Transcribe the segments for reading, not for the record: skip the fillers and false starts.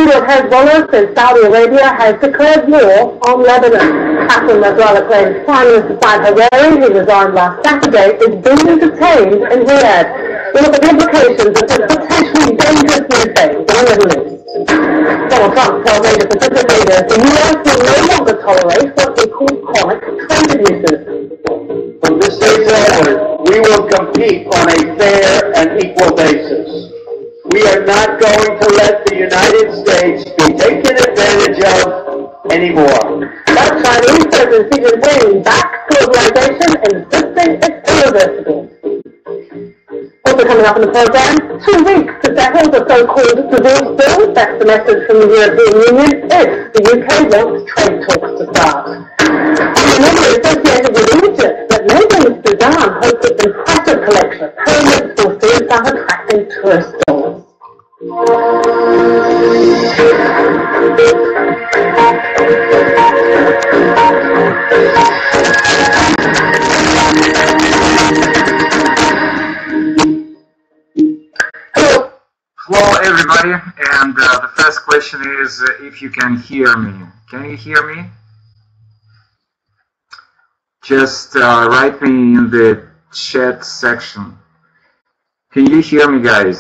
that Hezbollah says Saudi Arabia has declared war on Lebanon. Hassan Nasrallah claims Prime Minister Saad Hariri, who resigned last Saturday, is being detained in Riyadh. We look at the implications of this potentially dangerous new phase in the Middle East. Donald Trump tells Asia Pacific leaders the U.S. will no longer tolerate what they call chronic trade abuses. From this day forward, we will compete on a fair and equal basis. We are not going to let the United States be taken advantage of anymore. But Chinese President Xi Jinping backs globalization, insisting it's irreversible. Also coming up in the program, 2 weeks to settle the so-called divorce bill. That's the message from the European Union if the UK wants trade talks to start. And remember, associated with Egypt, that neighbouring Sudan hosts its impressive collection of pyramids for food that attracting tourist dollars. Hello everybody, and the first question is if you can hear me. Can you hear me? Just write me in the chat section. Can you hear me, guys?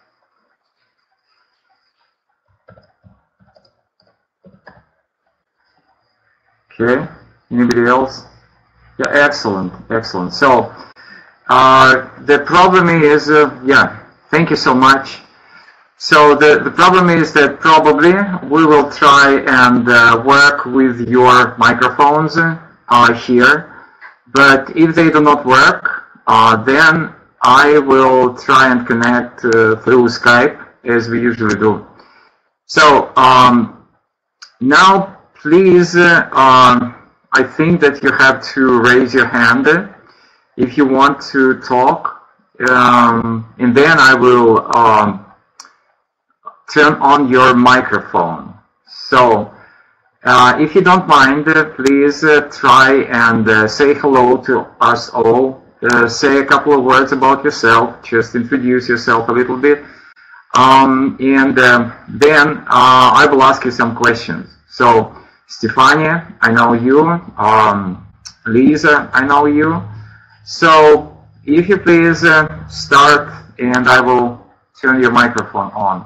Okay, anybody else? Yeah, excellent, excellent. So the problem is, yeah, thank you so much. So the problem is that probably we will try and work with your microphones here, but if they do not work, then I will try and connect through Skype as we usually do. So now please, I think that you have to raise your hand if you want to talk, and then I will turn on your microphone. So if you don't mind, please try and say hello to us all. Say a couple of words about yourself, just introduce yourself a little bit, and then I will ask you some questions. So Stefania, I know you. Lisa, I know you. So if you please start, and I will turn your microphone on.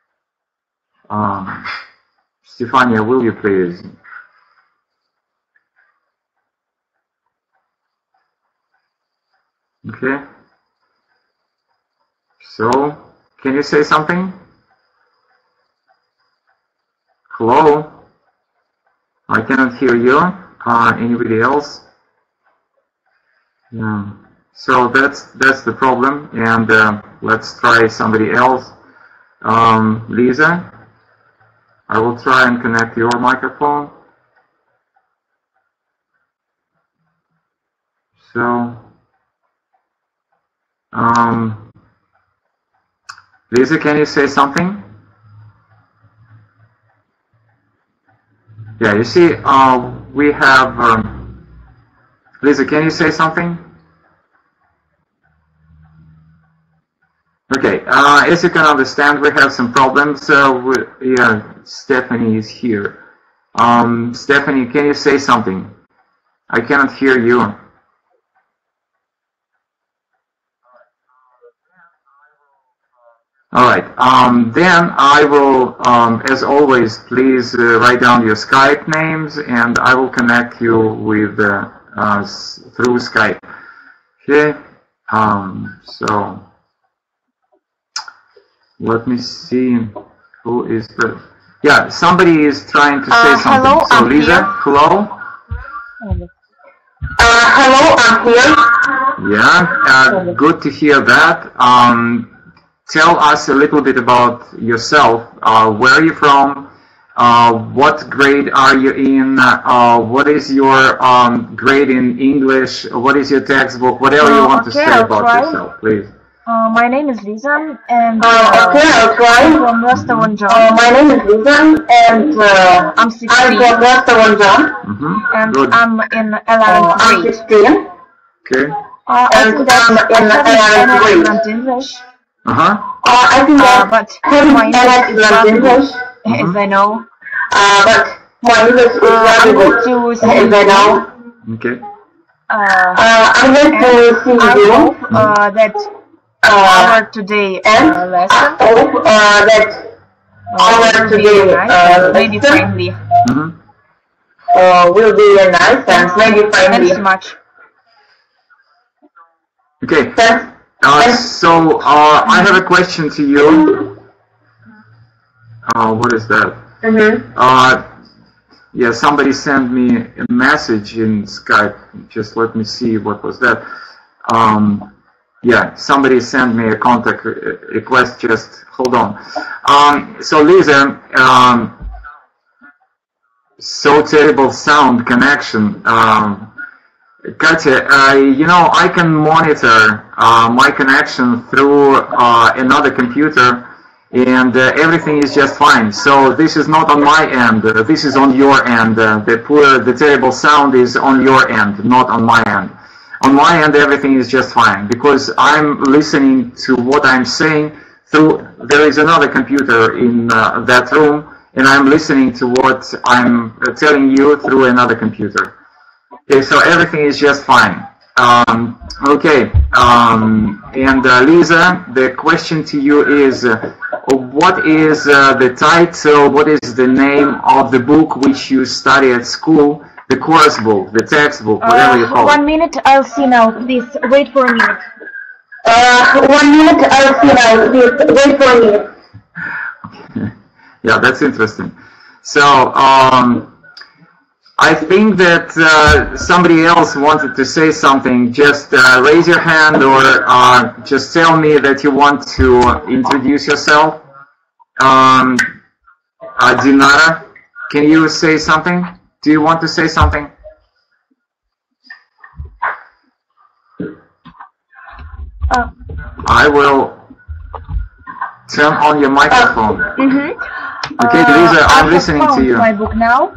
Stefania, will you please? Okay. So, can you say something? Hello? I cannot hear you. Anybody else? Yeah. So that's the problem, and let's try somebody else. Lisa, I will try and connect your microphone. So, Lisa, can you say something? Yeah, you see, we have, Lisa, can you say something? Okay, as you can understand, we have some problems. Yeah, Stephanie is here. Stephanie, can you say something? I cannot hear you. All right, then I will, as always, please write down your Skype names, and I will connect you with through Skype. Okay, so let me see who is. Yeah, somebody is trying to say something. Hello, so Lisa, here. hello. Hello, I'm here. Yeah, good to hear that. Tell us a little bit about yourself. Where are you from? What grade are you in? What is your grade in English? What is your textbook? Whatever you want to say about yourself, please. My name is Lisa, and Okay, I'll try. I'm from Restaurant John. My name is Lisa, and I'm 16. I'm from Restaurant John. And Good. I'm in 11th I'm grade. 16. Okay. I think that I'm in I have 11th grade. excellent English, I think that but having my an English is excellent not English, as I know. But my English is I'm very going good, to see as I know. Okay. I'm going to see I you. hope that our today And I lesson hope that our will be today nice and maybe lesson friendly. will be nice and maybe Thanks friendly. so much. Okay. Thanks. So I have a question to you. What is that? Yeah, somebody sent me a message in Skype. Just let me see what was that. Yeah, somebody sent me a contact request. Just hold on. So Lisa, so terrible sound connection. Katya, you know, I can monitor my connection through another computer, and everything is just fine. So this is not on my end. This is on your end. The terrible sound is on your end, not on my end. On my end, everything is just fine because I'm listening to what I'm saying through. There is another computer in that room, and I'm listening to what I'm telling you through another computer. Okay, so everything is just fine. Okay, and Lisa, the question to you is, what is the title, what is the name of the book which you study at school, the course book, the textbook, whatever you call it? 1 minute, I'll see now. Please, wait for a minute. 1 minute, I'll see now. Please, wait for a minute. Yeah, that's interesting. So, I think that somebody else wanted to say something. Just raise your hand or just tell me that you want to introduce yourself. Dinara, can you say something? Do you want to say something? I will turn on your microphone. Okay, Lisa, I'm listening to you. My book now.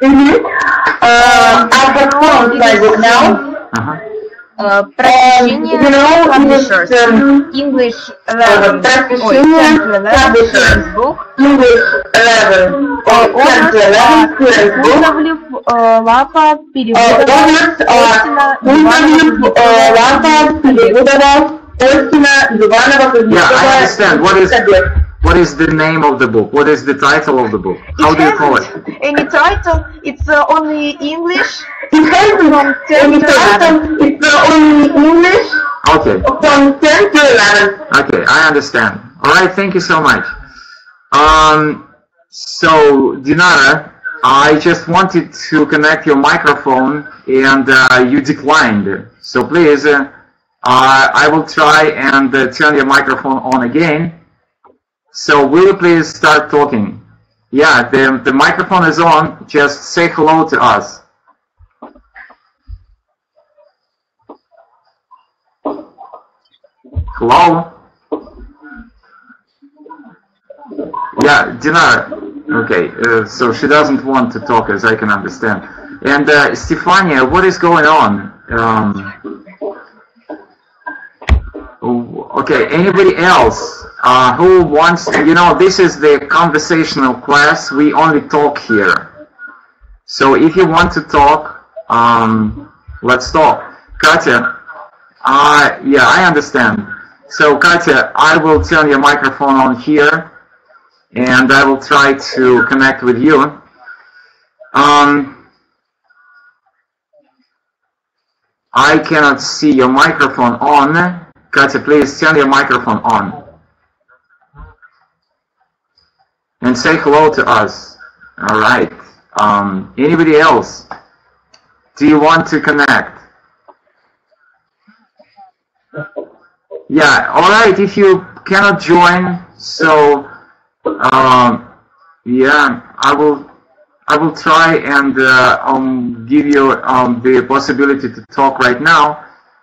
I have found my book now. Просвещение Publishers. English 11. Students book. English 11. Кузовлев Лапа Yeah, I understand. What is the name of the book? What is the title of the book? How do you call it? Any title? It's only English. It has any title. It's only English. Okay. From 10 to 11. Okay, I understand. All right, thank you so much. So Dinara, I just wanted to connect your microphone and you declined. So please, I will try and turn your microphone on again. So will you please start talking? Yeah, the microphone is on. Just say hello to us. Hello? Yeah, Dinara. Okay, so she doesn't want to talk, as I can understand. And Stefania, what is going on? Okay, anybody else who wants to, you know, this is the conversational class. We only talk here. So if you want to talk, let's talk. Katya, yeah, I understand. So Katya, I will turn your microphone on here and I will try to connect with you. I cannot see your microphone on. Katya, please turn your microphone on. And say hello to us. All right. Anybody else? Do you want to connect? Yeah, all right. If you cannot join, so yeah, I will try and give you the possibility to talk right now.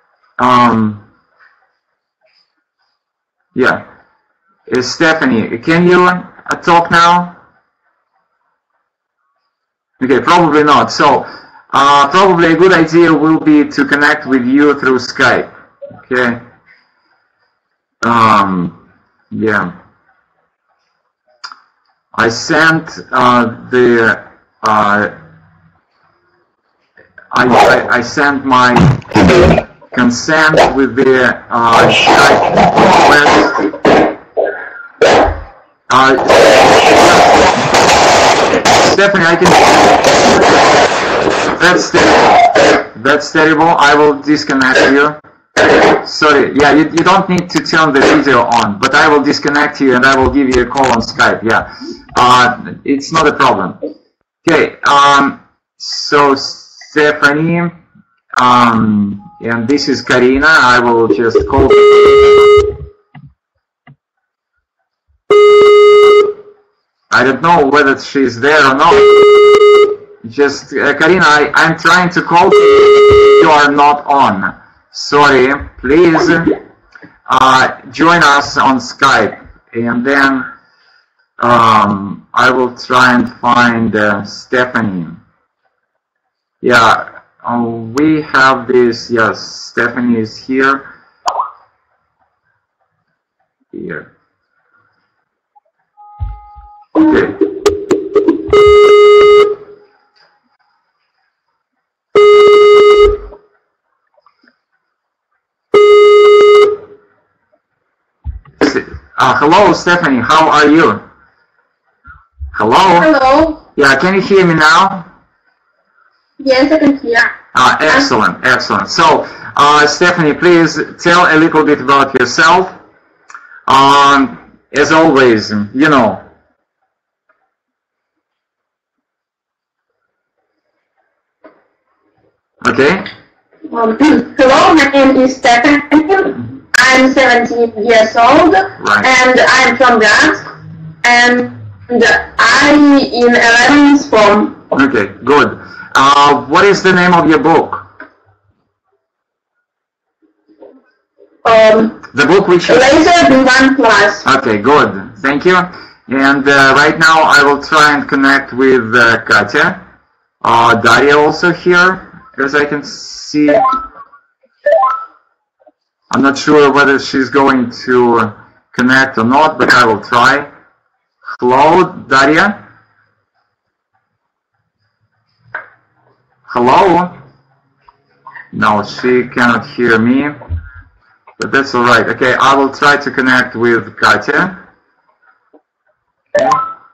Yeah, Stephanie, can you talk now? Okay, probably not. So probably a good idea will be to connect with you through Skype. Okay. Yeah. I sent I sent my consent with the Skype request. Stephanie, I can. That's terrible. That's terrible. I will disconnect you. Sorry. Yeah, you don't need to turn the video on, but I will disconnect you and I will give you a call on Skype. Yeah. It's not a problem. Okay. So Stephanie, and this is Karina. I will just call. I don't know whether she's there or not. Just, Karina, I'm trying to call you. You are not on. Sorry. Please join us on Skype. And then I will try and find Stephanie. Yeah, we have this. Yes, Stephanie is here. Here. Okay. Hello, Stephanie. How are you? Hello? Hello. Yeah, can you hear me now? Yes, I can hear. Excellent, excellent. So, Stephanie, please tell a little bit about yourself. As always, you know. Okay. Hello, my name is Stephanie. I'm 17 years old, Right. and I'm from Bryansk, and I'm in 11th form. Okay, good. What is the name of your book? The book which you... Laser B1 Plus. Okay, good. Thank you. And right now I will try and connect with Katya. Daria also here, as I can see. I'm not sure whether she's going to connect or not, but I will try. Hello, Daria? Hello? No, she cannot hear me, but that's all right. Okay, I will try to connect with Katya. Okay.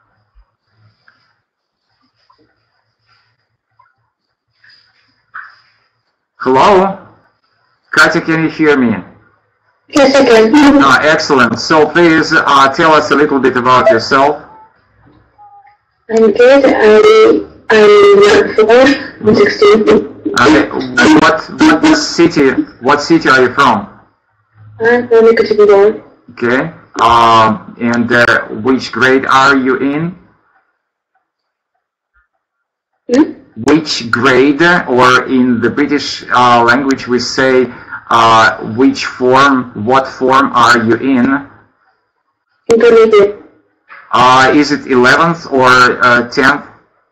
Hello? Katya, can you hear me? Yes, I can. Excellent. So please tell us a little bit about yourself. I'm good. I'm 4. I'm 16. Okay. What city are you from? I'm from Ekaterinburg. Okay. And which grade are you in? Which grade, or in the British language we say which form, what form are you in? Intermediate. Is it 11th or 10th?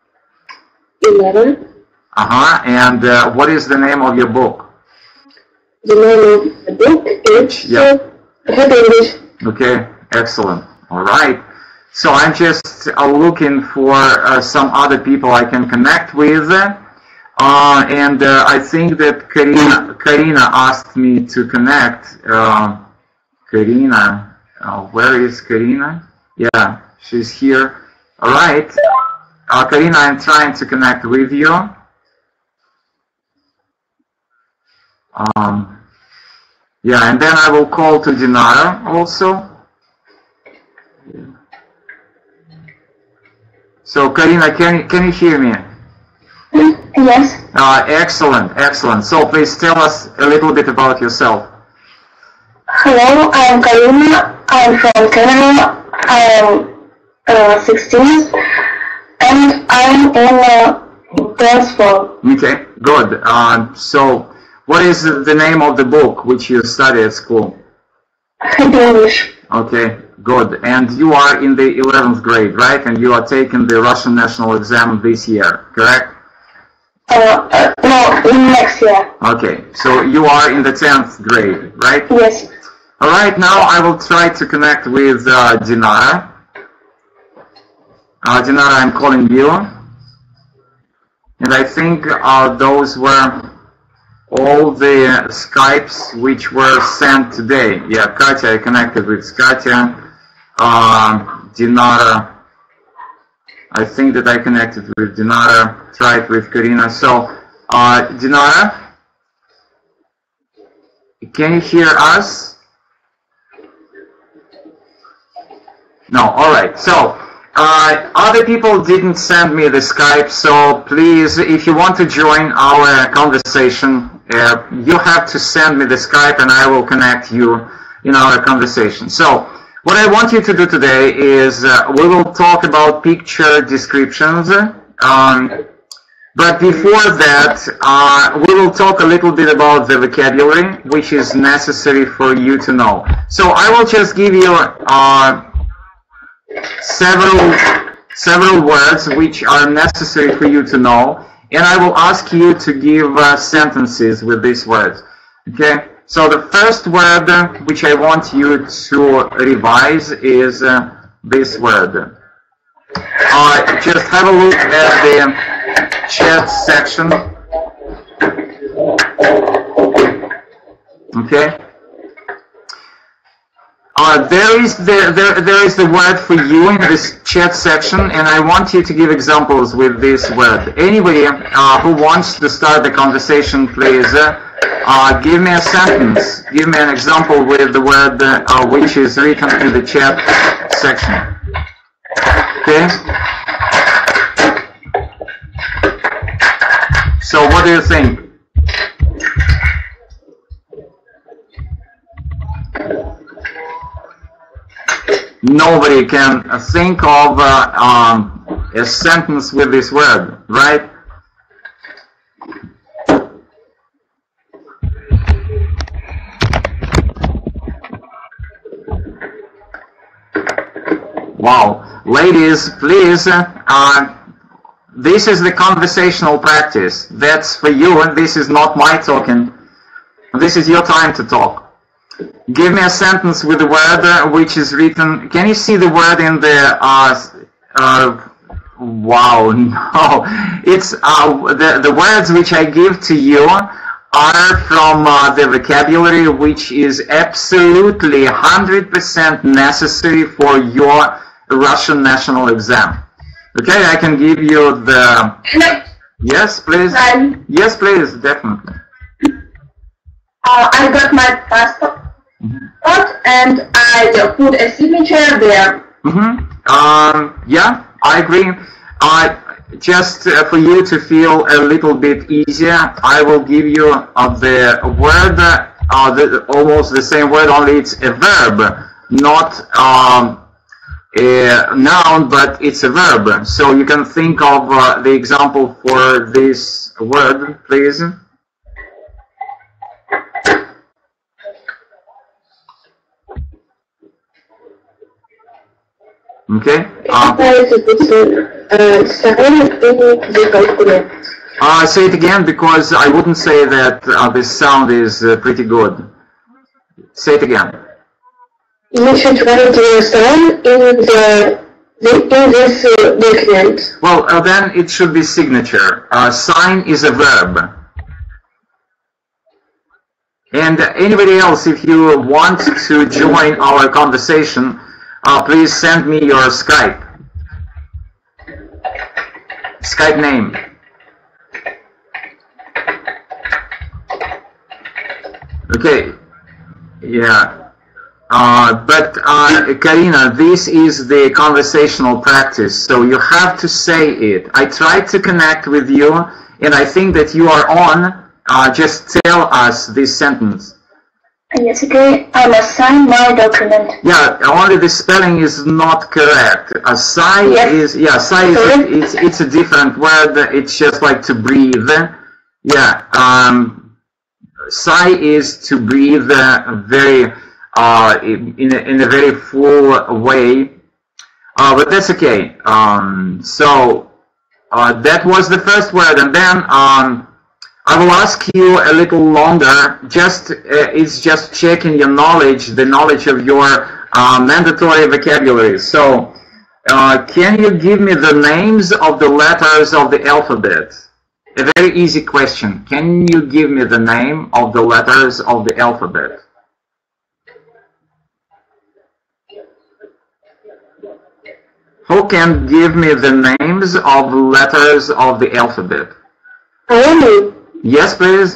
11. And what is the name of your book? The name of the book is Happy English. Okay, excellent. All right. So I'm just looking for some other people I can connect with. And I think that Karina asked me to connect. Karina, where is Karina? Yeah, she's here. All right. Karina, I'm trying to connect with you. Yeah, and then I will call to Dinara also. So Karina, can you hear me? Yes. Excellent, excellent. So please tell us a little bit about yourself. Hello, I'm Karina. I'm from Canada. I'm 16, and I'm in Transform. Okay, good. So what is the name of the book which you study at school? Happy English. Okay, good. And you are in the 11th grade, right? And you are taking the Russian national exam this year, correct? No, next year. Okay, so you are in the 10th grade, right? Yes. All right, now I will try to connect with Dinara. Dinara, I'm calling you. And I think those were all the Skypes which were sent today. Yeah, Katya, I connected with Katya. Dinara, I think that I connected with Dinara, tried with Karina. So, Dinara, can you hear us? No, all right. So, other people didn't send me the Skype, so please, if you want to join our conversation, you have to send me the Skype and I will connect you in our conversation. So, what I want you to do today is we will talk about picture descriptions, but before that, we will talk a little bit about the vocabulary which is necessary for you to know. So I will just give you several words which are necessary for you to know, and I will ask you to give sentences with these words. Okay? So the first word which I want you to revise is this word. Just have a look at the chat section. Okay. There is the word for you in this chat section, and I want you to give examples with this word. Anybody who wants to start the conversation, please give me a sentence. Give me an example with the word which is written in the chat section. Okay. So, what do you think? Nobody can think of a sentence with this word, right? Wow. Ladies, please, this is the conversational practice. That's for you, and this is not my talking. This is your time to talk. Give me a sentence with the word which is written. Can you see the word in the wow, no. It's the words which I give to you are from the vocabulary which is absolutely 100% necessary for your Russian national exam. Okay, I can give you the... Yes, please. Yes, please, definitely. I got my passport and I put a signature there. Yeah, I agree. Just for you to feel a little bit easier, I will give you the word, almost the same word, only it's a verb, not a noun, but it's a verb. So you can think of the example for this word, please. Okay. Say it again, because I wouldn't say that this sound is pretty good. Say it again. You should write your sign in this document. Well, then it should be signature. Sign is a verb. And anybody else, if you want to join our conversation, please send me your Skype name. Okay, yeah. But Karina, this is the conversational practice, so you have to say it. I tried to connect with you, and I think that you are on. Just tell us this sentence. Yes, okay. I must sign my document. Yeah, only the spelling is not correct. Sigh is, yeah, sigh is, it's a different word. It's just like to breathe. Yeah, sigh is to breathe very, in a very full way. But that's okay. So, that was the first word, and then, I will ask you a little longer. It's just checking your knowledge, the knowledge of your mandatory vocabulary. So, Can you give me the names of the letters of the alphabet? A very easy question. Can you give me the name of the letters of the alphabet? Who can give me the names of letters of the alphabet? Yes, please.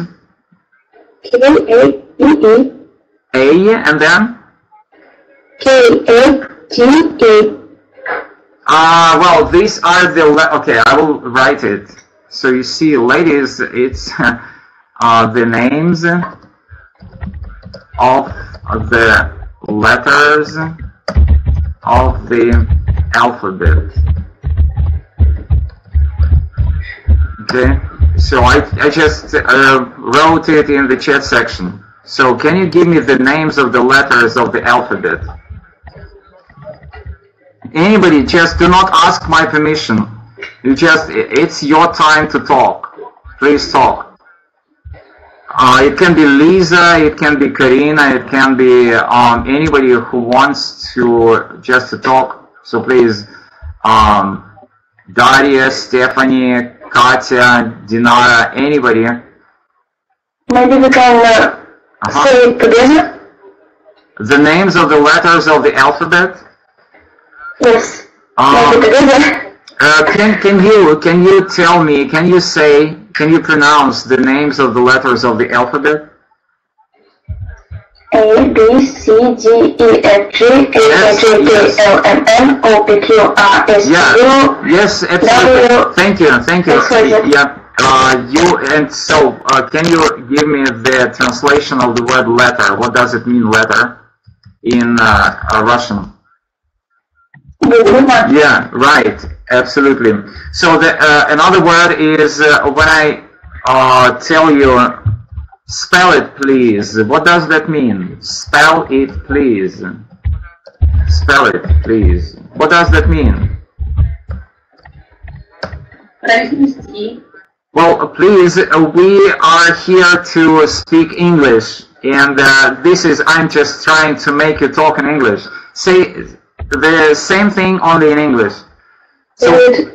K-A-E-E. A and then? K-A-T-E. Well, these are the okay, I will write it. So you see, ladies, it's the names of the letters of the alphabet. Okay, so I just wrote it in the chat section. So can you give me the names of the letters of the alphabet? Anybody, just do not ask my permission. You just, it's your time to talk. Please talk. It can be Lisa, it can be Karina, it can be anybody who wants to just to talk. So please, Daria, Stephanie, Katya, Dinara, anybody. Maybe we can say it together? The names of the letters of the alphabet? Yes. Maybe together. Can you tell me, can you pronounce the names of the letters of the alphabet? A, B, C, G, E, F, G, H, I, J, K, L, M, N, O, P, Q, R, S, U. Yes, absolutely. Thank you. Yeah. Can you give me the translation of the word letter? What does it mean, letter, in Russian? Yeah, right. Absolutely. So another word is when I tell you, spell it, please. What does that mean? Spell it, please. Spell it, please. What does that mean? Well, please, we are here to speak English, and I'm just trying to make you talk in English. Say the same thing, only in English. So,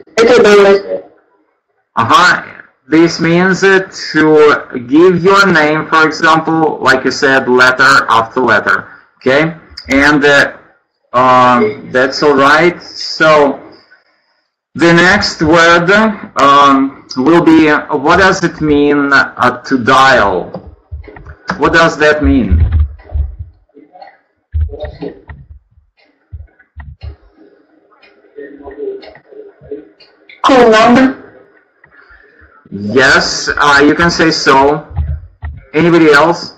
this means to give your name, for example, like you said, letter after letter. Okay, and that's all right. So the next word will be, what does it mean to dial? What does that mean? Call number. Yes, you can say so. Anybody else?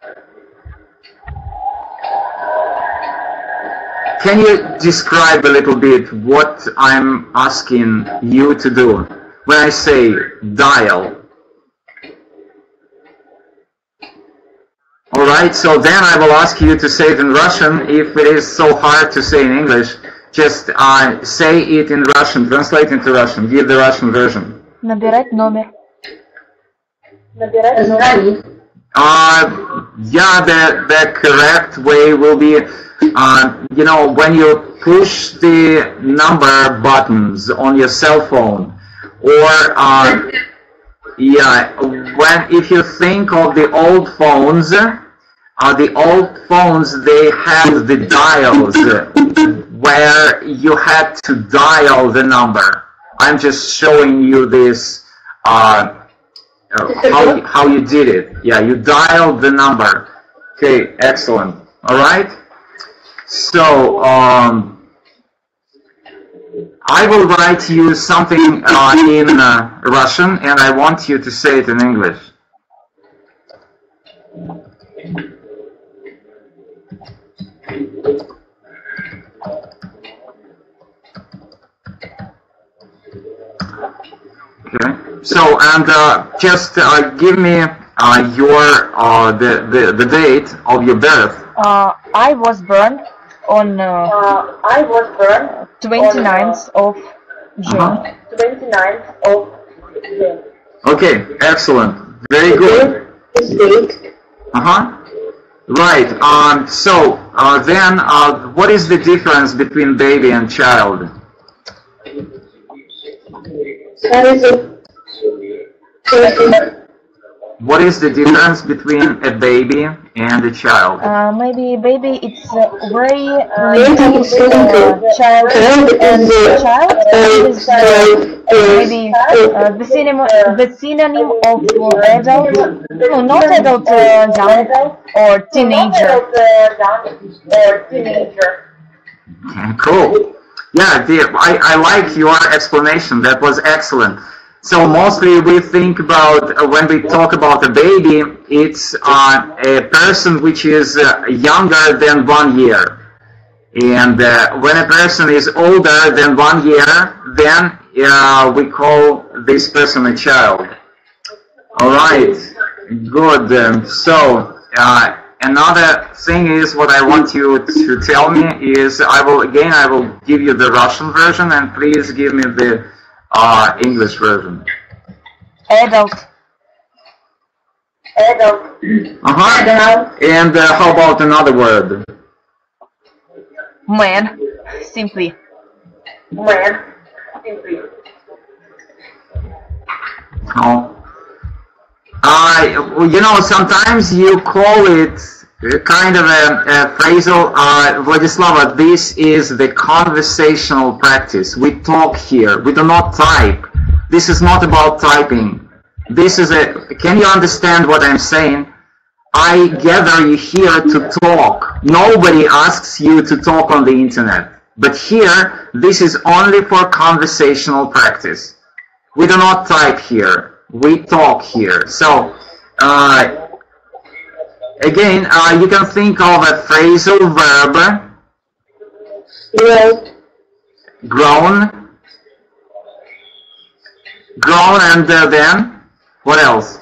Can you describe a little bit what I'm asking you to do when I say dial? Alright, so then I will ask you to say it in Russian. If it is so hard to say in English, just say it in Russian, translate into Russian, give the Russian version. Набирать номер. Yeah, the correct way will be, when you push the number buttons on your cell phone, or if you think of the old phones, they had the dials where you had to dial the number. I'm just showing you this, how you did it. Yeah, you dialed the number. Okay, excellent. All right. So I will write you something in Russian, and I want you to say it in English. Okay. So, and just give me your the date of your birth. I was born on 29th of June. 29th of June. Okay, excellent. Very good. Right. So then, what is the difference between baby and child? What is the difference between a baby and a child? Maybe baby it's very little child, and child is maybe the synonym of adult, no, not adult, young or teenager. Cool. Yeah, I like your explanation. That was excellent. So mostly we think about, when we talk about a baby, it's a person which is younger than 1 year. And when a person is older than 1 year, then we call this person a child. All right, good. So another thing is, what I want you to tell me is, I will give you the Russian version, and please give me the English version. Adult. And how about another word? Man. Simply. Oh. You know, sometimes you call it kind of a phrasal, Vladislava, this is the conversational practice. We talk here, we do not type. This is not about typing. This is can you understand what I'm saying? I gather you here to talk. Nobody asks you to talk on the internet. But here, this is only for conversational practice. We do not type here. We talk here. So, again, you can think of a phrasal verb. Yes. Grown. Grown, and then what else?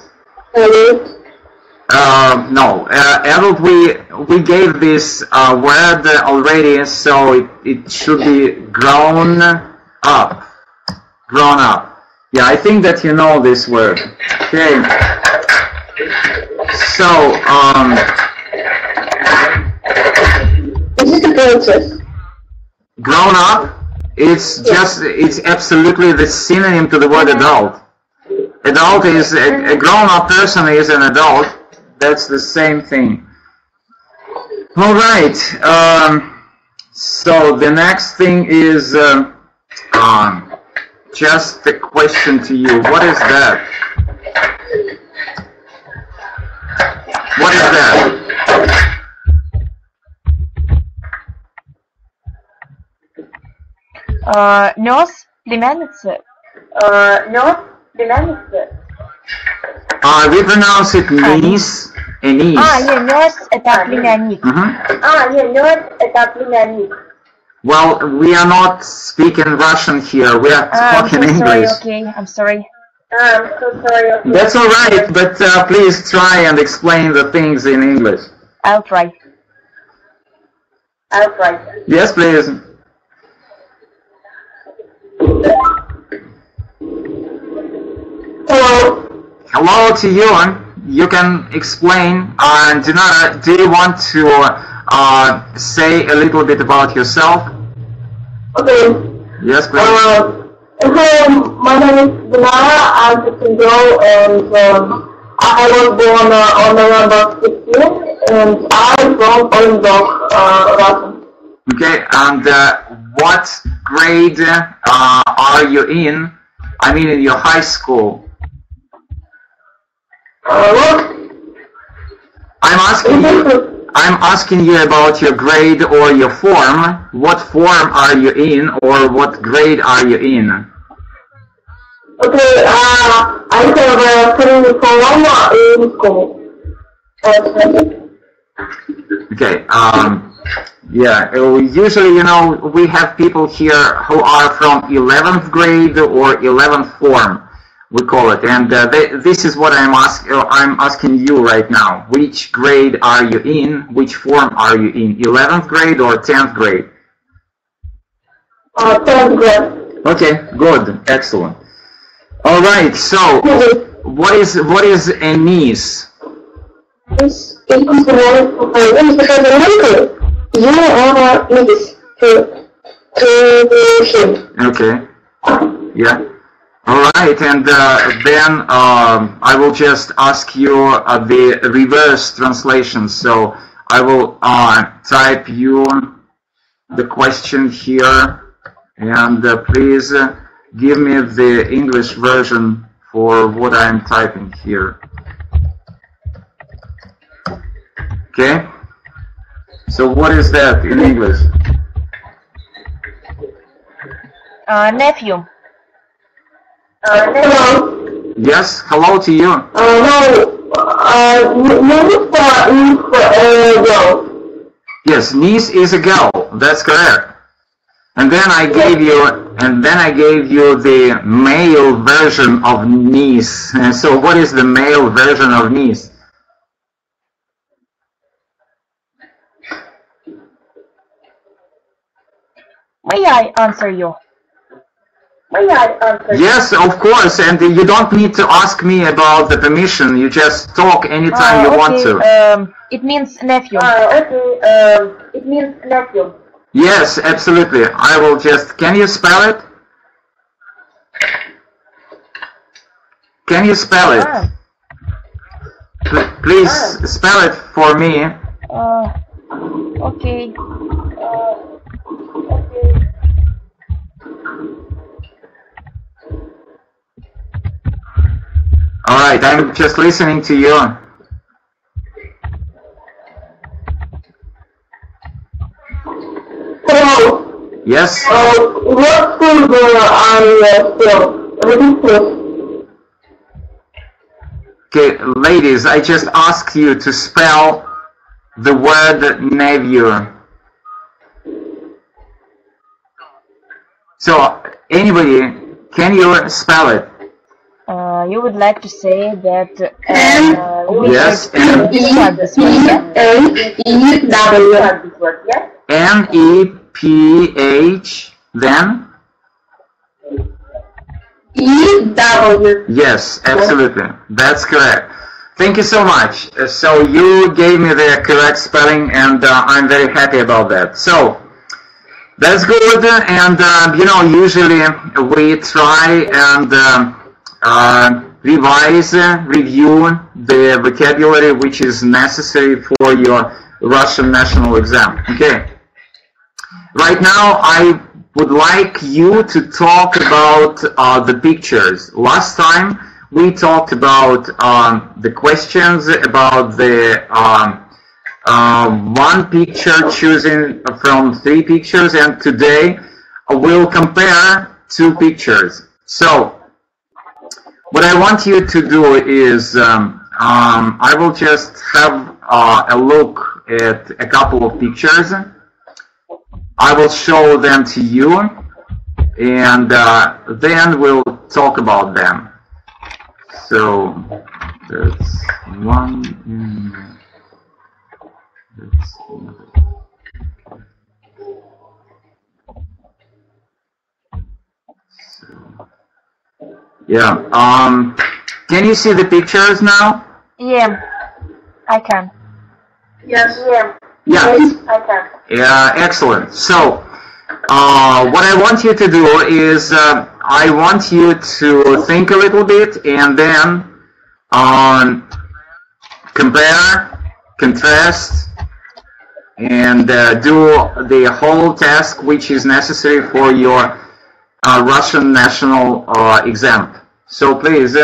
No, adult. We gave this word already, so it should be grown up. Grown up. Yeah, I think that you know this word. Okay. So, This is the process. grown up, it's absolutely the synonym to the word adult. Adult is, a grown-up person is an adult. That's the same thing. All right. So the next thing is just a question to you. What is that? What is that? Нёс, племянница. We pronounce it niece. Niece. Нёс это племянник. Well, we are not speaking Russian here. We are talking English. I'm sorry. That's all right, but please try and explain the things in English. I'll try. Yes, please. Hello. Hello to you. You can explain. And Dinara, do you want to say a little bit about yourself? Okay. Yes, please. Hello, my name is Dinara. I'm 15 years old, and I was born on November 16th, and I'm from Orenburg, Russia. Okay, and what grade are you in? I mean, in your high school. What? I'm asking you about your grade or your form. What form are you in, or what grade are you in? Okay, I have a 3 form in school. Okay, yeah, usually, you know, we have people here who are from 11th grade or 11th form, we call it, and this is what I'm asking you right now. Which grade are you in? Which form are you in? 11th grade or 10th grade? 10th grade. Okay, good, excellent. All right, so what is a niece? It's because you are niece to him. Okay, Yeah. All right, and then I will just ask you the reverse translation. So I will type you the question here, and please give me the English version for what I'm typing here. Okay. So what is that in English? Nephew. Hello. Yes, hello to you. Yes, niece is a girl. That's correct. And then I gave you the male version of niece. And so what is the male version of niece? May I answer you? Yes, of course, and you don't need to ask me about the permission. You just talk anytime you want to. It means nephew. It means nephew. Yes, absolutely. I will just... Can you spell it? Can you spell it? Please spell it for me. Okay. All right, I'm just listening to you. Hello. Yes? What food are still? Okay, ladies, I just asked you to spell the word nephew. So, anybody, can you spell it? You would like to say that Yes, N-E-P-H, then? E-W. Yes, absolutely. That's correct. Thank you so much. So you gave me the correct spelling, and I'm very happy about that. So that's good, and you know, usually we try and revise, review the vocabulary which is necessary for your Russian national exam. Okay. Right now, I would like you to talk about the pictures. Last time, we talked about the questions, about the one picture choosing from 3 pictures, and today we'll compare 2 pictures. So, what I want you to do is, I will just have a look at a couple of pictures. I will show them to you, and then we'll talk about them. So, that's one, and that's another. So, yeah, can you see the pictures now? Yeah, I can. Yes. Yeah. I can. Yeah, excellent. So, what I want you to do is, I want you to think a little bit and then compare, contrast, and do the whole task which is necessary for your Russian national exam. So please.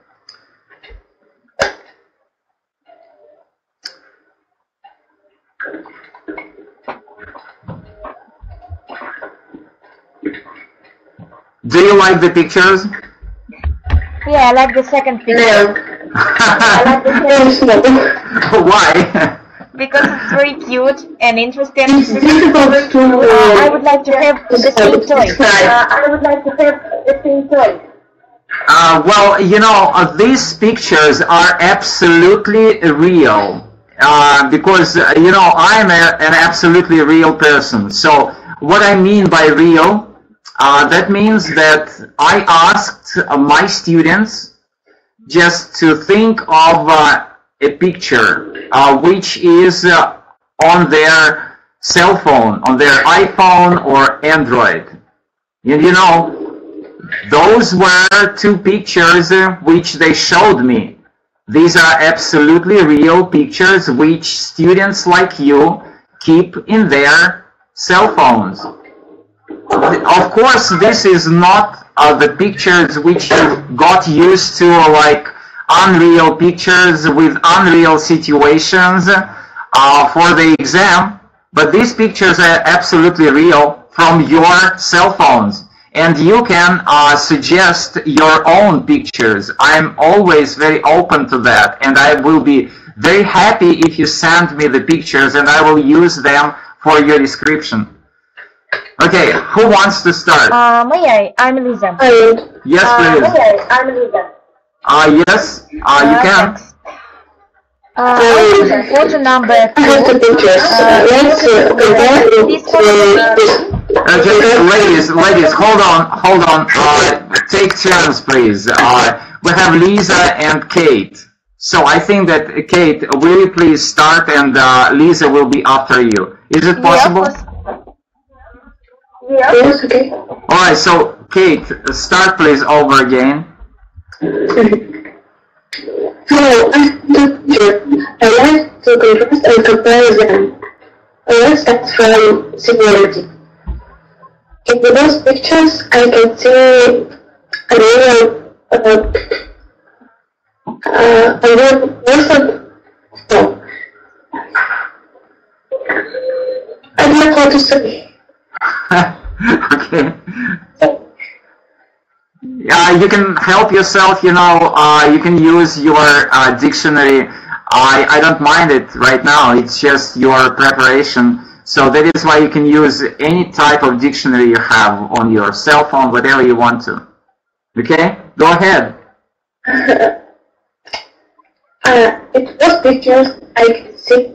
Do you like the pictures? Yeah, I like the second picture. No. I like the second picture Why? because it's very cute and interesting. It's difficult to. I would like to have the same toy. I would like to have the same toy. Well, you know, these pictures are absolutely real. Because, you know, I'm an absolutely real person. So, what I mean by real, that means that I asked my students just to think of a picture which is on their cell phone, on their iPhone or Android. And you know, those were two pictures which they showed me. These are absolutely real pictures which students like you keep in their cell phones. Of course, this is not the pictures which you got used to, like unreal pictures with unreal situations for the exam, but these pictures are absolutely real from your cell phones. And you can suggest your own pictures. I'm always very open to that, and I will be very happy if you send me the pictures, and I will use them for your description. Okay, who wants to start? May I? I'm Lisa. Yes, please. May I? I'm Lisa. Yes, you can. Photo number I want the pictures. Ladies, hold on. Take turns, please. We have Lisa and Kate. So I think that, Kate, will you please start, and Lisa will be after you. Is it possible? Yes, okay. Alright, so Kate, start please over again. Hello, I'm the teacher. I like to contrast and comparison. Let's start from similarity. In those pictures, I can see a real person. No. I don't know how to say. Okay. You can help yourself, you can use your dictionary. I don't mind it right now, it's just your preparation. So that is why you can use any type of dictionary you have on your cell phone, whatever you want to. Okay? Go ahead. In those pictures, I can see.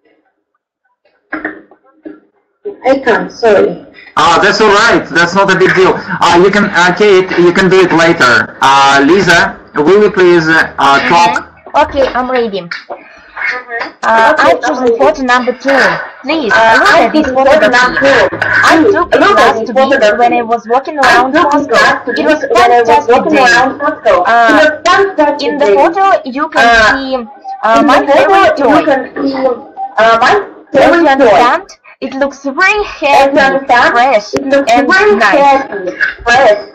I can't, sorry. That's alright, that's not a big deal. You can, Kate, you can do it later. Lisa, will you please talk? Okay, I'm ready. I'm choosing photo number 2. Please, look at this photograph. I took it last week when I was walking around Moscow. It was fantastic day. In the photo, you can see my favorite toy. As you understand, it looks very heavy, fresh, and nice.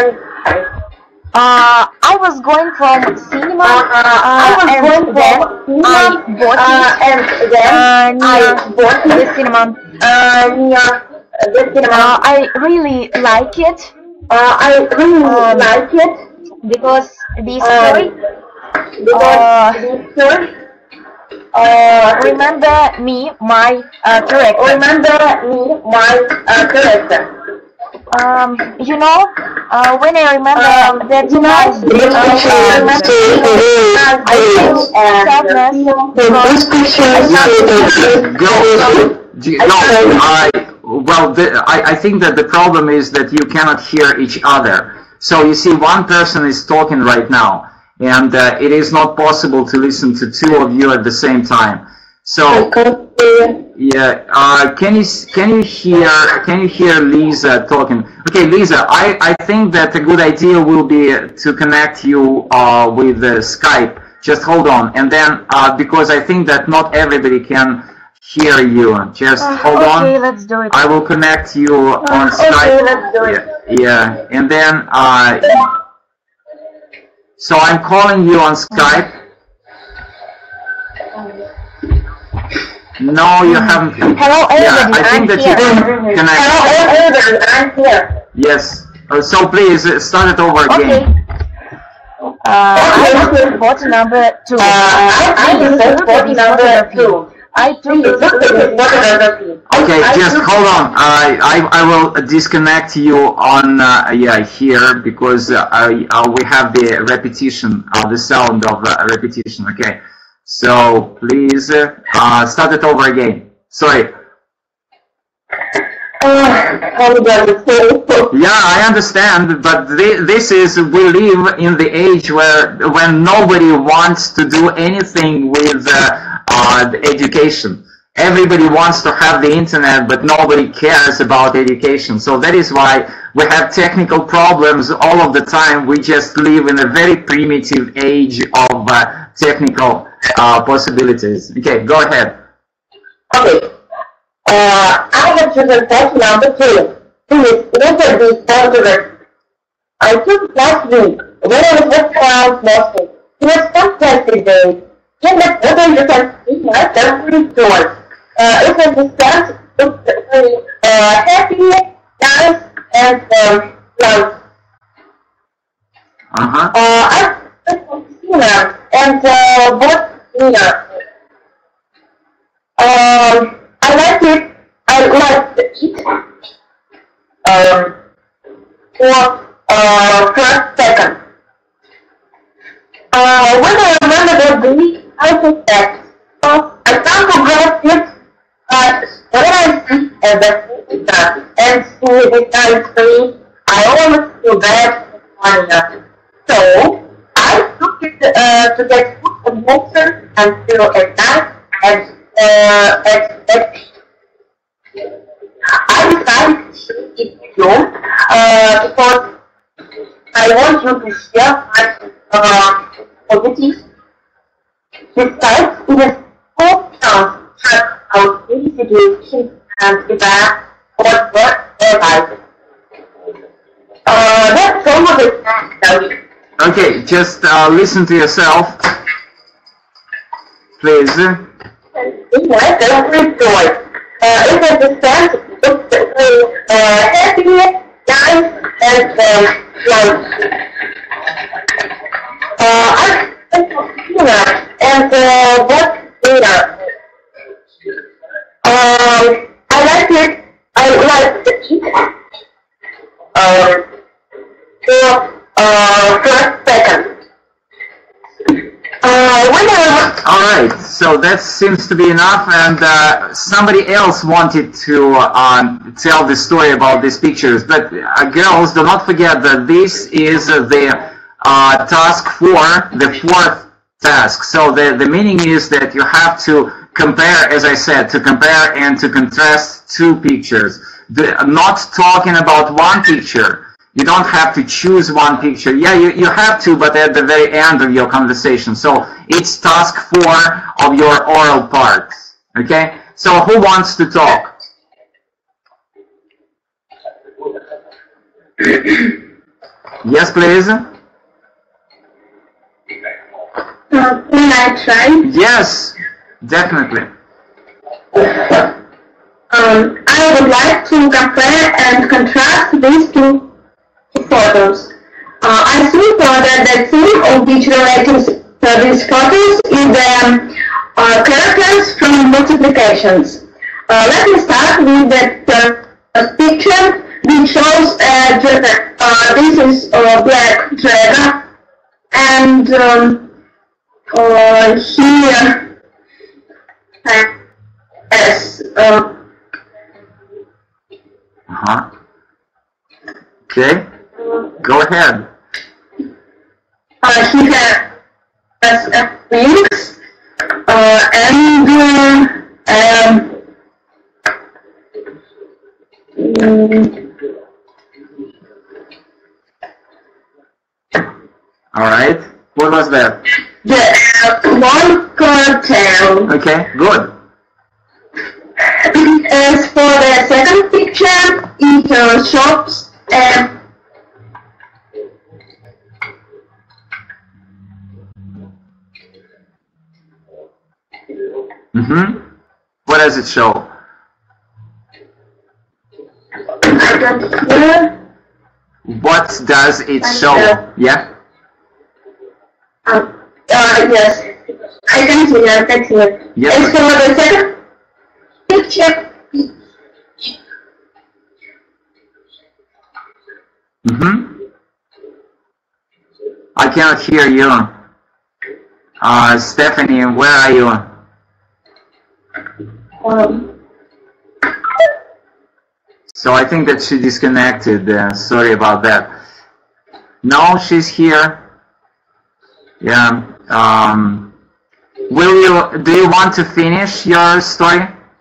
I was going from cinema, and then I bought it near the cinema. I really like it. Because this story remember me, my character. When I remember that nice day, I think that the problem is that you cannot hear each other. So you see, one person is talking right now, and it is not possible to listen to two of you at the same time. So yeah, can you hear Lisa talking? Okay, Lisa, I think that a good idea will be to connect you with Skype. Just hold on, and then because I think that not everybody can hear you. Just hold on. Okay, let's do it. I will connect you on Skype. Okay, let's do it. Yeah, and then so I'm calling you on Skype. No, you haven't. Hello, everybody. Yeah, I think that you can connect. Hello, everybody, I'm here. Yes. So please start it over again. Okay. I took photo number 2. I took photo number 2. I took it. Okay, just hold on. I will disconnect you on here because we have the repetition of the sound of repetition. Okay, so please start it over again. Sorry. Yeah, I understand, but this is, we live in the age when nobody wants to do anything with education. everybody wants to have the internet, but nobody cares about education. So that is why we have technical problems all of the time. We just live in a very primitive age of technical possibilities. Okay, go ahead. Okay. I have chosen fact number 2. Please look at this photograph. I took last week when I was walking around Moscow. It was fantastic day. In the photo you can see my country store. It was discussed with happy, nice, and loud. I went to dinner and bought dinner. I liked it. I liked it. For first second. When I remember the Greek alphabet, I can't forget it. When I see everything and see the time screen, I always feel bad for funny. So I took it to get food and water until at night and expect. I decided to show it to you because I want you to share my positive. Besides, it is 4 chance to out any situation and prepare for what advice. That's all of it. Okay, just listen to yourself, please. It's my favorite story. It has the sense of happy, nice, and light. I went to dinner and bought dinner. I liked it. I liked to eat. For first second. Alright, so that seems to be enough, and somebody else wanted to tell the story about these pictures, but girls, do not forget that this is the task 4, the 4th task. So the meaning is that you have to compare, as I said, to compare and to contrast 2 pictures. Not talking about one picture. You don't have to choose one picture. Yeah, you have to, but at the very end of your conversation. So it's task 4 of your oral part. Okay? So who wants to talk? Yes, please. Can I try? Yes, definitely. I would like to compare and contrast these 2 photos. I think that the theme of which relates to these photos is the characters from multiplications. Let me start with the picture which shows a dragon. This is a black dragon, and here has Okay. Go ahead. He has wings and all right. What was that? The one tail. Okay. Good. As for the second picture, it shows What does it show? I don't hear. What does it show? Yeah? Yes. I can hear. That's it. Yes. As for the second picture, I cannot hear you. Stephanie, where are you? So I think that she disconnected. Sorry about that. No, she's here. Yeah. Do you want to finish your story?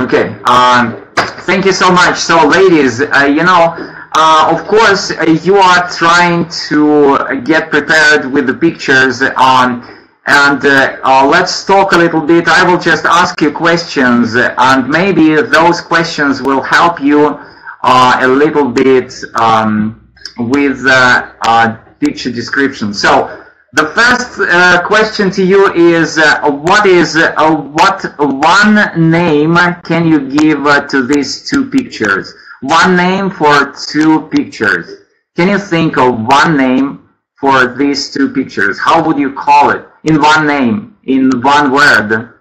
Okay. Thank you so much. So, ladies, you know, of course, you are trying to get prepared with the pictures. And let's talk a little bit. I will just ask you questions, and maybe those questions will help you a little bit with picture description. So the first question to you is, what one name can you give to these two pictures? One name for two pictures. Can you think of one name for these two pictures? How would you call it? In one name, in one word.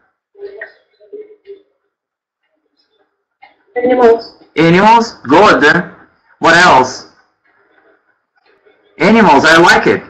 Animals. Animals? Good. What else? Animals, I like it.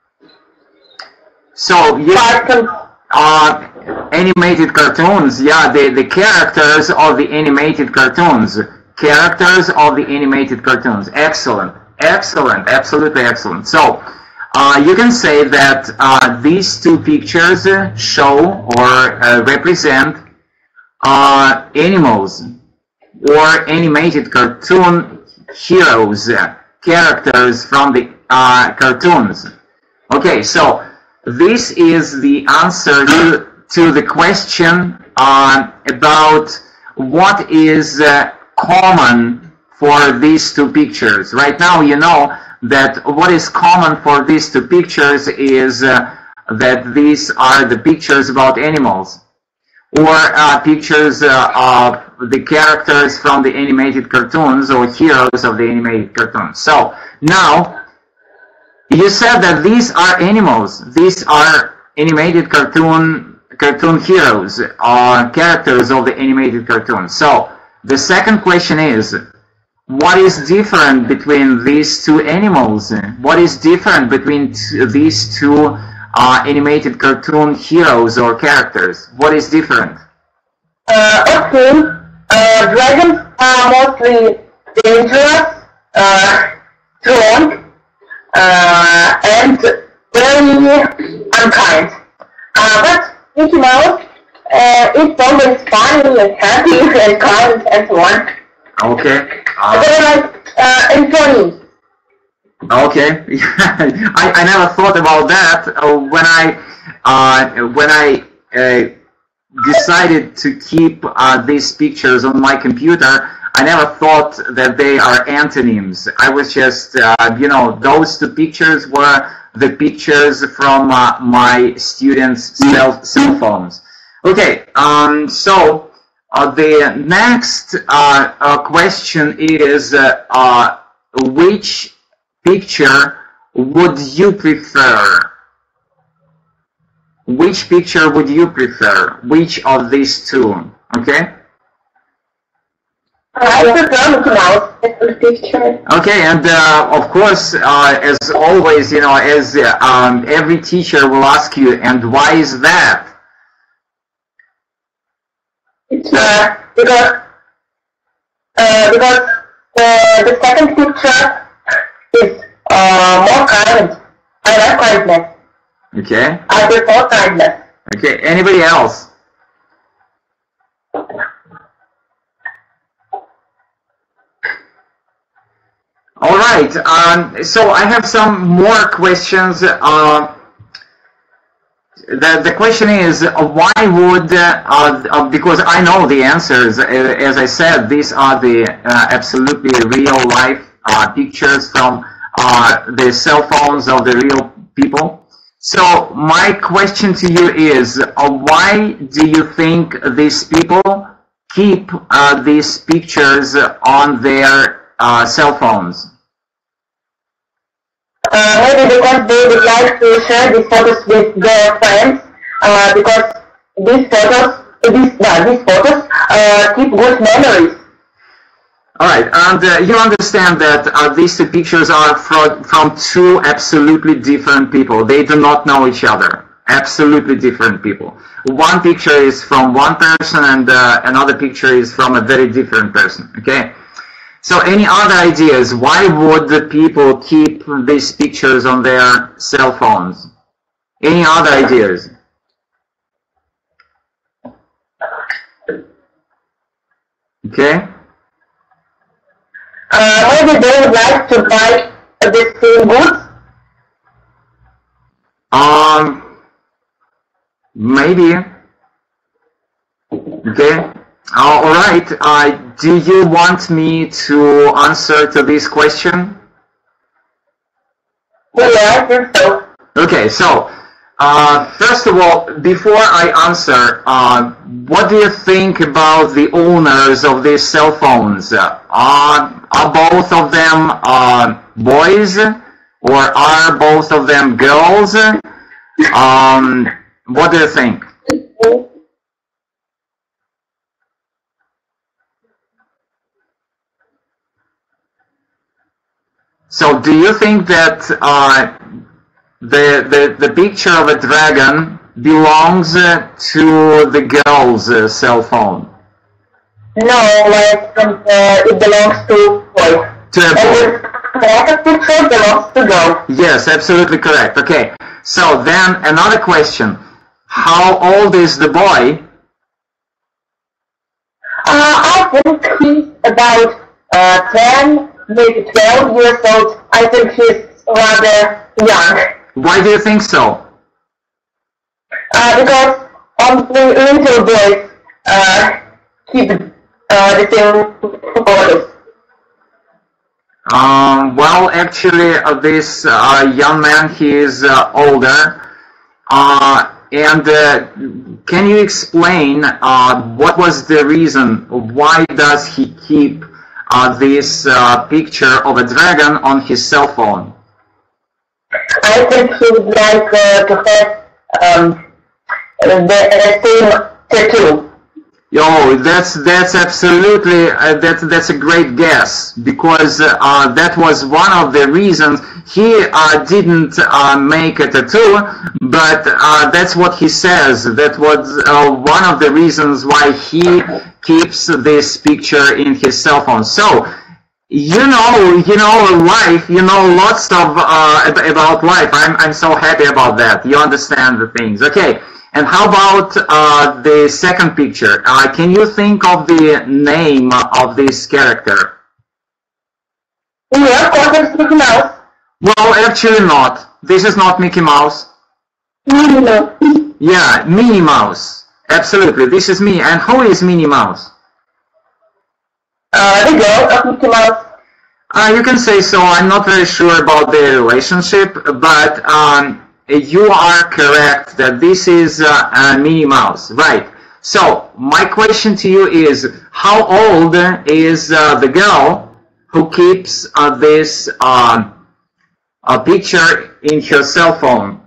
So, yeah, animated cartoons, yeah, the characters of the animated cartoons. Characters of the animated cartoons. Excellent, excellent, absolutely excellent. So, you can say that these two pictures show or represent animals or animated cartoon heroes, characters from the cartoons. Okay, so this is the answer to the question about what is common for these two pictures. Right now, you know that what is common for these two pictures is that these are the pictures about animals, or pictures of the characters from the animated cartoons or heroes of the animated cartoons. So now you said that these are animals, these are animated cartoon heroes or characters of the animated cartoons. So the second question is, what is different between these two animals? What is different between these two animated cartoon heroes or characters? What is different? Okay, dragons are mostly dangerous, strong, and very unkind. But Mickey Mouse is always funny and happy and kind and so on. Okay. And funny. Okay. I never thought about that when I decided to keep these pictures on my computer. I never thought that they are antonyms. I was just, you know, those two pictures were the pictures from my students' cell phones. Okay, so the next question is, which picture would you prefer? Which picture would you prefer? Which of these two? Okay? I prefer Mickey Mouse picture. Okay, and of course, as always, you know, as every teacher will ask you, and why is that? It's because the second picture is more kind. I like kindness. Okay. I prefer kindness. Okay. Anybody else? All right. So I have some more questions. The question is, why would, because I know the answers, as I said, these are the absolutely real life pictures from the cell phones of the real people. So my question to you is, why do you think these people keep these pictures on their cell phones? Maybe because they would like to share these photos with their friends, because these photos keep good memories. All right, and you understand that these two pictures are from two absolutely different people. They do not know each other. Absolutely different people. One picture is from one person, and another picture is from a very different person. Okay. So any other ideas? Why would the people keep these pictures on their cell phones? Any other ideas? Okay. Maybe they would like to buy the same goods. Maybe. Okay. All right. Do you want me to answer to this question? Yeah, I think so. Okay. So, first of all, before I answer, what do you think about the owners of these cell phones? Are both of them boys, or are both of them girls? What do you think? So, do you think that the picture of a dragon belongs to the girl's cell phone? No, it belongs to boys. To a boy. The picture belongs to girls. Yes, absolutely correct. Okay. So then another question. How old is the boy? I think he's about 10, maybe 12 years old. I think he's rather young. Why do you think so? Because only little boys keep the same photos. Well, actually, this young man, he is older. And can you explain what was the reason? Why does he keep this picture of a dragon on his cell phone? I think he would like to have the same tattoo. Oh, that's absolutely that's a great guess, because that was one of the reasons he didn't make a tattoo, but that's what he says. That was one of the reasons why he keeps this picture in his cell phone. So you know life. You know lots of about life. I'm so happy about that. You understand the things. Okay. And how about the second picture? Can you think of the name of this character? Yeah, of course, it's Mickey Mouse. Well, actually not. This is not Mickey Mouse. Minnie Mouse. Yeah, Minnie Mouse. Absolutely, this is me. And who is Minnie Mouse? The girl of Mickey Mouse. You can say so. I'm not very sure about their relationship, but you are correct that this is Minnie Mouse, right? So my question to you is, how old is the girl who keeps this picture in her cell phone?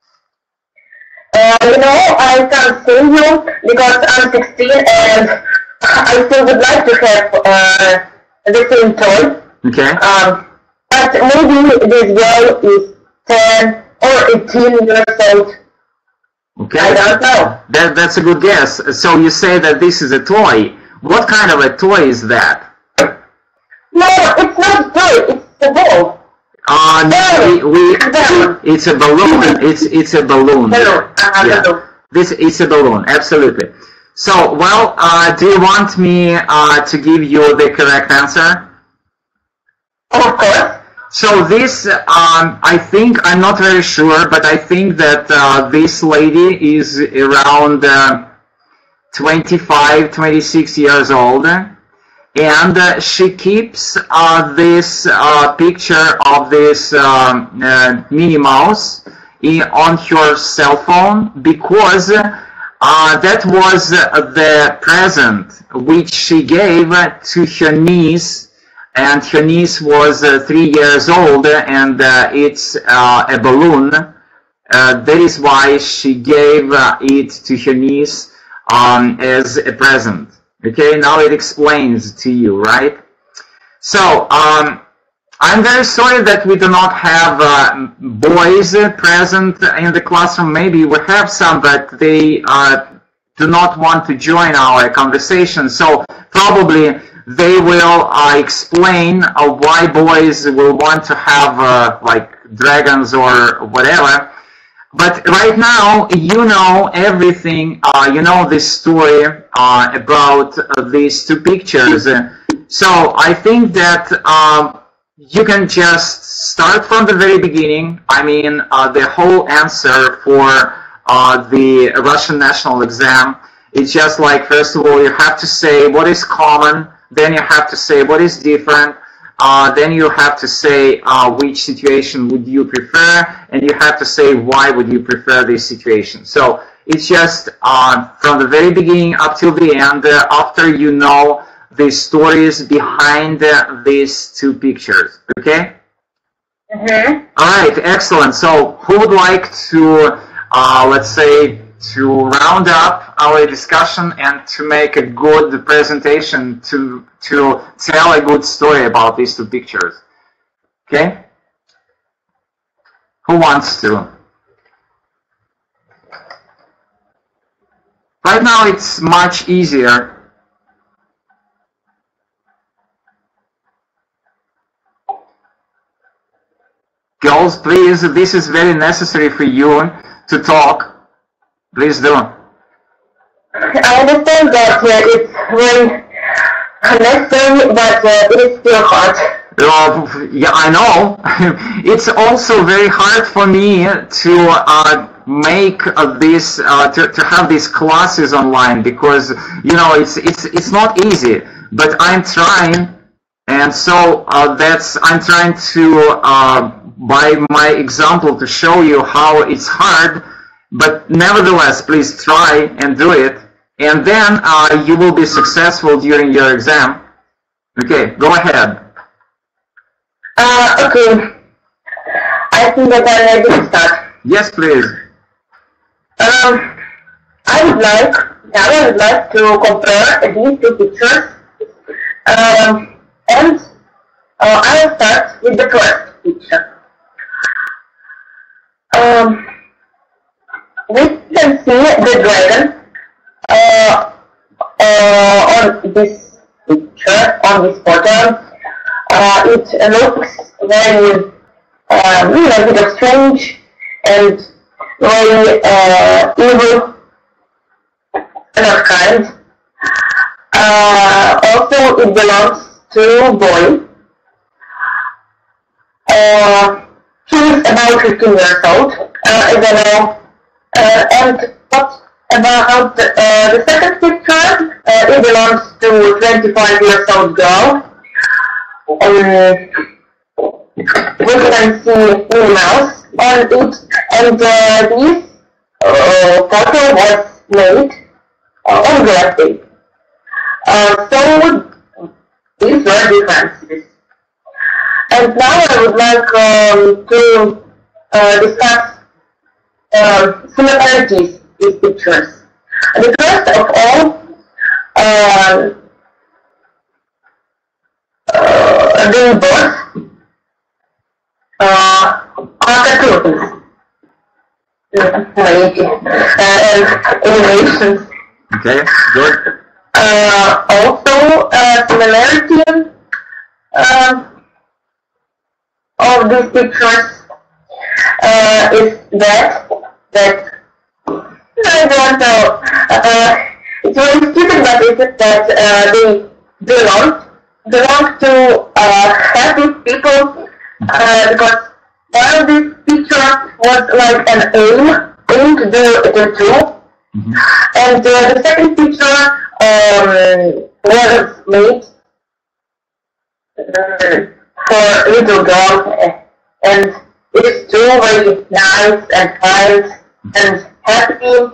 I can't say you because I'm 16 and I still would like to have the same toy. Okay. But maybe this girl is 10 or 18 years old. Okay. I don't know. That's a good guess. So you say that this is a toy. What kind of a toy is that? No, it's not a toy. It's a ball. It's a balloon. It's a balloon. Hello. Yeah. It's a balloon. Absolutely. So, well, do you want me to give you the correct answer? Of course. So this, I think, I'm not very sure, but I think that this lady is around 25, 26 years old, and she keeps this picture of this Minnie Mouse on her cell phone because that was the present which she gave to her niece. And her niece was 3 years old, and it's a balloon. That is why she gave it to her niece as a present. Okay, now it explains to you, right? So, I'm very sorry that we do not have boys present in the classroom. Maybe we have some, but they do not want to join our conversation. So, probably they will explain why boys will want to have like dragons or whatever. But right now, you know everything. You know this story about these two pictures. So I think that you can just start from the very beginning. I mean, the whole answer for the Russian national exam. It's just like, first of all, you have to say what is common, then you have to say what is different, then you have to say which situation would you prefer, and you have to say why would you prefer this situation. So it's just from the very beginning up till the end, after you know the stories behind these two pictures, okay? Mm-hmm. All right, excellent. So who would like to, let's say, to round up our discussion and to make a good presentation, to tell a good story about these two pictures? Okay? Who wants to? Right now it's much easier. Girls, please, this is very necessary for you to talk. Please do. I understand that it's very necessary, but it is still hard. Yeah, I know. It's also very hard for me to make this to have these classes online, because you know it's not easy. But I'm trying, and so I'm trying to by my example to show you how it's hard. But nevertheless, please try and do it, and then you will be successful during your exam. Okay, go ahead. Okay. I think that I'm ready to start. Yes, please. I would like to compare these two pictures, and I will start with the first picture. We can see the dragon on this picture, on this photo. It looks very a bit of strange and very evil and kind. Also, it belongs to a boy. He is about 15 years old, as I know. And what about the second picture? It belongs to a 25-year-old girl. We can see Minnie Mouse on it, and this photo was made on glass tape. So these were differences. And now I would like to discuss similarities with pictures. The first of all, the birds are cartoons and animations. Okay, good. Also, similarity of these pictures is that I don't know. It's very stupid, but it's that they belong to happy people, because one of these pictures was like an aim to do the two, and the second picture was made for little dog, and it is too very nice and kind and happy.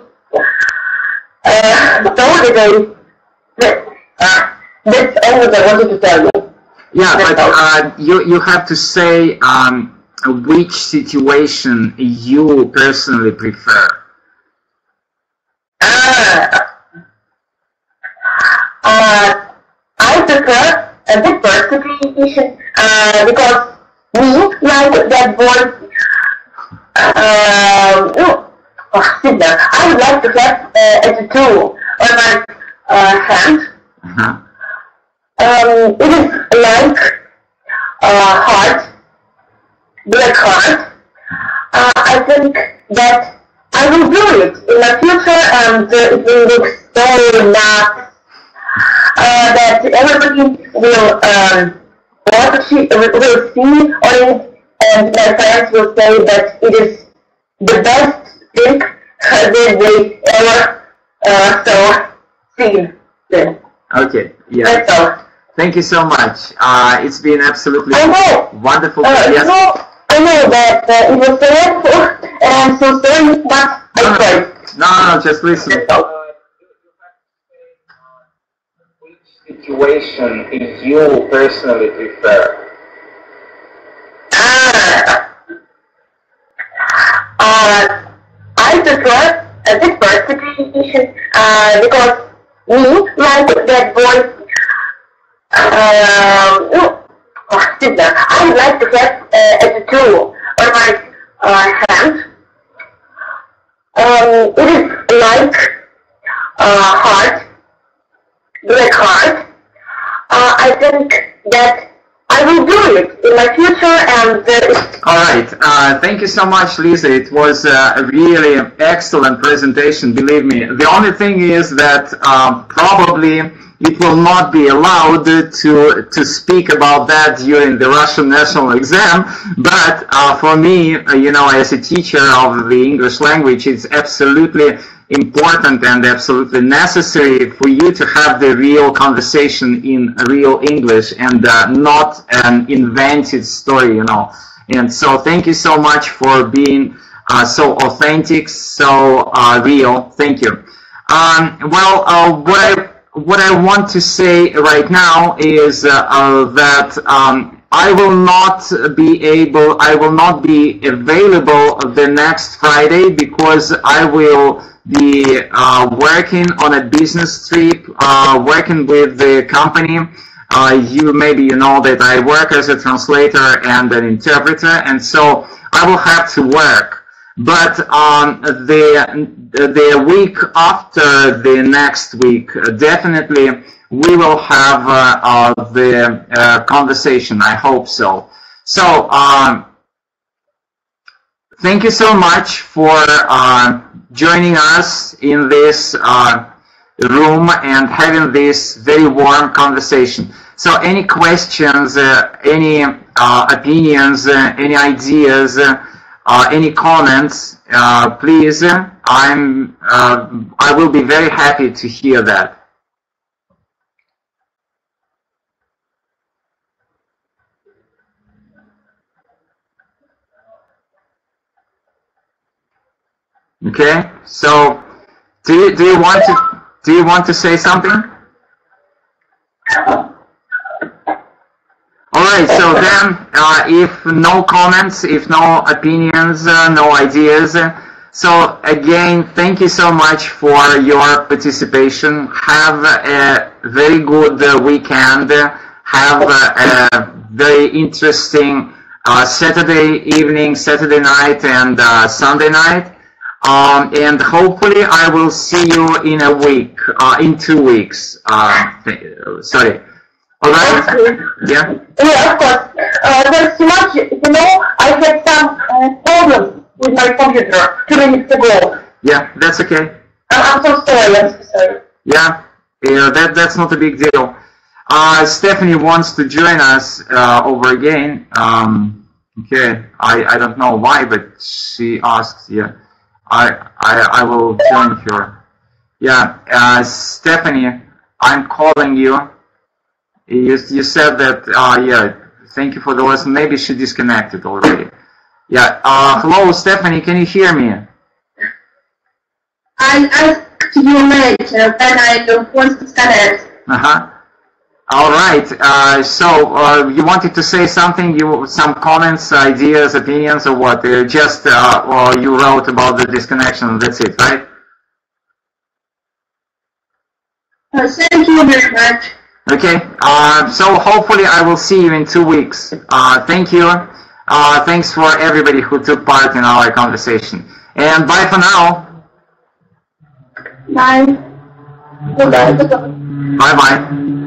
That's all that I wanted to tell you. Yeah, but you have to say which situation you personally prefer. I prefer the first situation because me, like that boy, sit down. I would like to have a tattoo on my hand. It is like heart, black heart. I think that I will do it in the future, and it will look so nice that everybody will will see on it, and my friends will say that it is the best thing that they ever seen. Okay, yeah. That's all. Thank you so much. It's been absolutely wonderful. Yes. I know that it was so helpful, and I'm so sorry, but I tried. No, just listen. Which situation do you personally prefer? I prefer this first situation because me like that voice. I like to have as a tool on my hand. It is like heart, black heart. I think that I will do it in my future, and all right. Thank you so much, Lisa. It was a really excellent presentation. Believe me. The only thing is that probably it will not be allowed to speak about that during the Russian national exam. But for me, as a teacher of the English language, it's absolutely important and absolutely necessary for you to have the real conversation in real English and not an invented story, And so thank you so much for being so authentic, so real. Thank you. What I want to say right now is that I will not be available the next Friday because I will be working on a business trip, working with the company. Maybe you know that I work as a translator and an interpreter, and so I will have to work. But the week after the next week, definitely we will have the conversation. I hope so. So thank you so much for joining us in this room and having this very warm conversation. So any questions, any opinions, any ideas, any comments, please, I will be very happy to hear that. Okay, so do you want to say something? Alright, so then if no comments, if no opinions, no ideas, so again, thank you so much for your participation. Have a very good weekend. Have a very interesting Saturday evening, Saturday night, and Sunday night. And hopefully I will see you in a week, in 2 weeks. Sorry. All right? Yeah? Yeah, of course. There's too much, I had some problems with my computer 2 minutes ago. Yeah, that's okay. I'm so sorry. Yeah, that's not a big deal. Stephanie wants to join us over again. Okay, I don't know why, but she asked, yeah. I will join her. Yeah, Stephanie, I'm calling you. You said that, yeah, thank you for the lesson. Maybe she disconnected already. Yeah, hello, Stephanie, can you hear me? I asked you later, then I don't want to disconnect. All right, so you wanted to say something, some comments, ideas, opinions, or what? Just, or you wrote about the disconnection, that's it, right? Thank you very much. Okay, so hopefully I will see you in 2 weeks. Thank you. Thanks for everybody who took part in our conversation. And bye for now. Bye. Goodbye. Bye-bye.